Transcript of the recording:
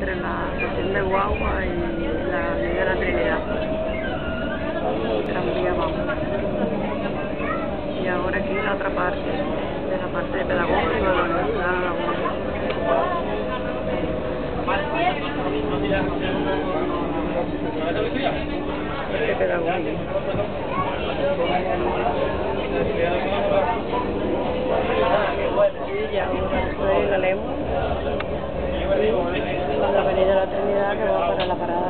entre la estación de Guagua y la Avenida de la Trinidad. Tranvía vamos. Y ahora aquí la otra parte, de la parte de pedagógica de la Universidad de La Guagua. De pedagogía. Y ahora estoy en la Lemos, en la Avenida de la Trinidad, que va para la parada.